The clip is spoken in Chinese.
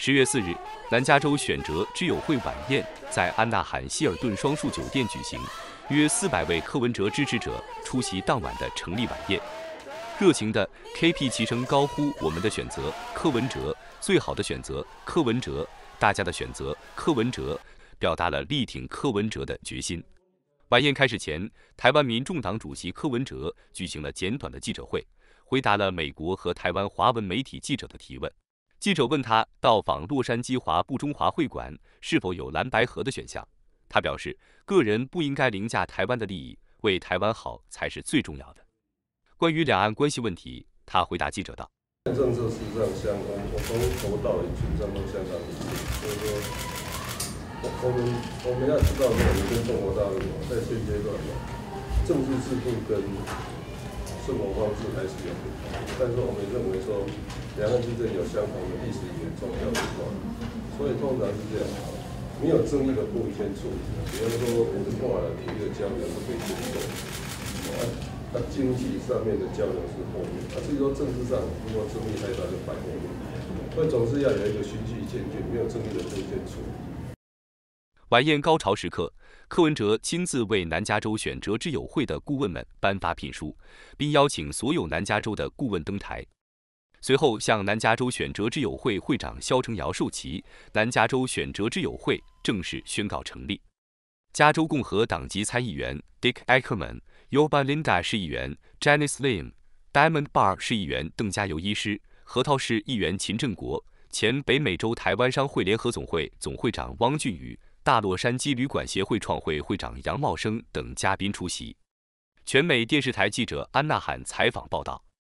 10月4日，南加州选择之友会晚宴在安纳罕希尔顿双树酒店举行，约400位柯文哲支持者出席当晚的成立晚宴。热情的 KP 齐声高呼“我们的选择，柯文哲，最好的选择，柯文哲，大家的选择，柯文哲”，表达了力挺柯文哲的决心。晚宴开始前，台湾民众党主席柯文哲举行了简短的记者会，回答了美国和台湾华文媒体记者的提问。记者问他到访洛杉矶华埠中华会馆是否有蓝白合的选项，他表示，个人不应该凌驾台湾的利益，为台湾好才是最重要的。关于两岸关系问题，他回答记者道：“ 政策事实上我从头到尾基本上都相当一致，所以说，我们要知道说，我们跟中国大陆在现阶段政治制度跟生活方式还是有不同，但是我们认为说，两岸之间有相同的历史语言、宗教文化，所以通常是这样，没有争议的部分先处理，比方说文化的、体育的交流都可以先做。经济上面的交流是后面，至于说政治上如果争议太大就摆后面，所以总是要有一个循序渐进，没有争议的部分处理。” 晚宴高潮时刻，柯文哲亲自为南加州选择之友会的顾问们颁发聘书，并邀请所有南加州的顾问登台。随后向南加州选择之友会会长萧成尧授旗，南加州选择之友会正式宣告成立。加州共和党籍参议员 Dick Ackerman、Yorba Linda 市议员 Janice Lim、Diamond Bar 市议员邓家佑医师、核桃市议员秦振国、前北美洲台湾商会联合总会总会长汪俊宇、大洛杉矶旅馆协会创会会长杨茂生等嘉宾出席。全美电视台记者安娜罕采访报道。